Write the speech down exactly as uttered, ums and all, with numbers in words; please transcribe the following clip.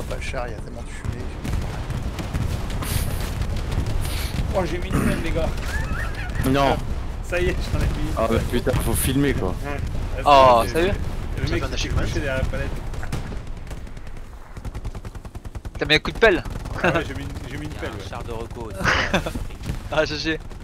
vois pas le char, il y a tellement de fumée. Oh, j'ai mis une pelle, les gars. Non. Ça y est, j'en ai mis une. Ah bah putain, faut filmer quoi. Ah, Oh, sérieux? Le Ça mec fait un qui s'est achievement. couché derrière la palette. T'as mis un coup de pelle? Ah ouais, j'ai mis, une- j'ai mis une pelle, ouais. Un char de reco. Ah, G G.